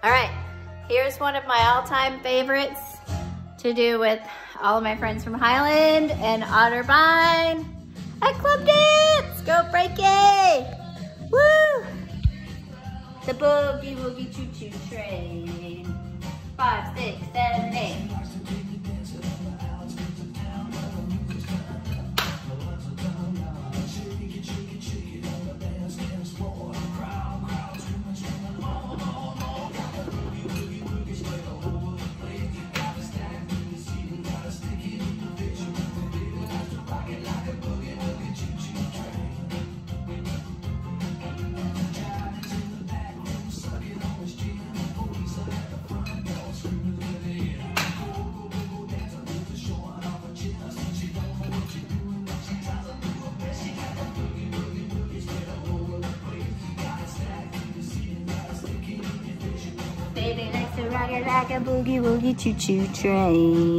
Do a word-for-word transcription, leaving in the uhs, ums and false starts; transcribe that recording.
All right, here's one of my all-time favorites to do with all of my friends from Highland and Otterbein. I club dance, go breaky! Woo! The boogie woogie choo choo train. Five, six, seven, eight. Baby likes to rock it like a boogie woogie choo choo train.